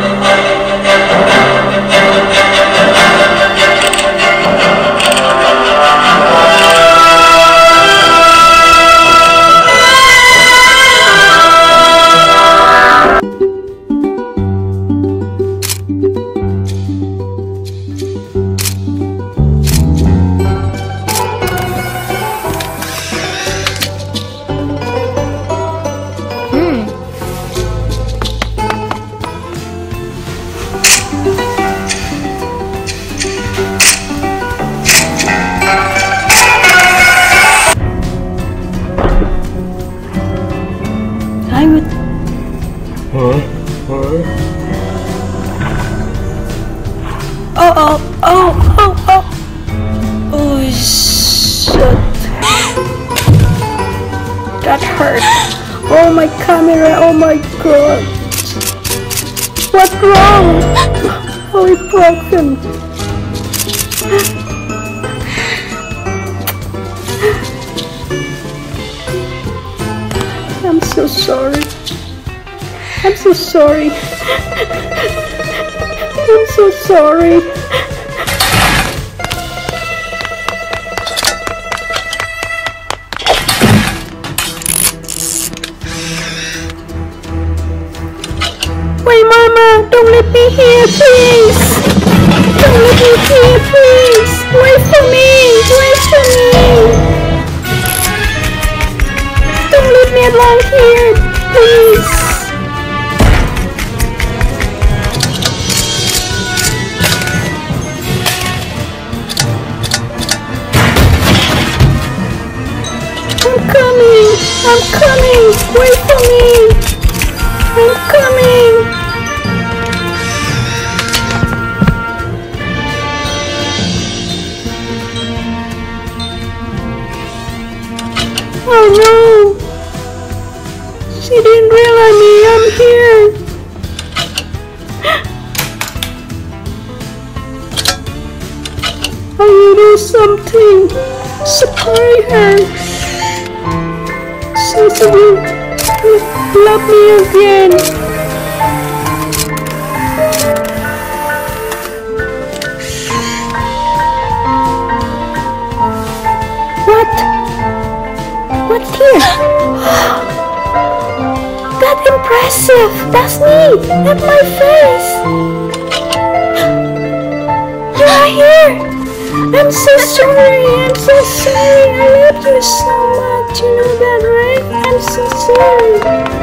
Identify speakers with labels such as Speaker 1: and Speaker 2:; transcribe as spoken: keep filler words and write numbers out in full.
Speaker 1: Oh, oh, oh, oh, oh. Oh, shit. That hurt. Oh, my camera. Oh, my God. What's wrong? Oh, it's broken. I'm so sorry. I'm so sorry. I'm so sorry. Wait, Mama, don't let me here, please. Don't let me here, please. Wait for me. Wait for me. Don't leave me alone here, please. I'm coming! I'm coming! Wait for me! I'm coming! Oh no! She didn't realize me! I'm here! I will do something! Surprise her! She will love me again. What? What's here? That's impressive. That's me. That's my face. You are here. I'm so sorry. I'm so sorry. I love you so much. You know that, right? I'm so sorry.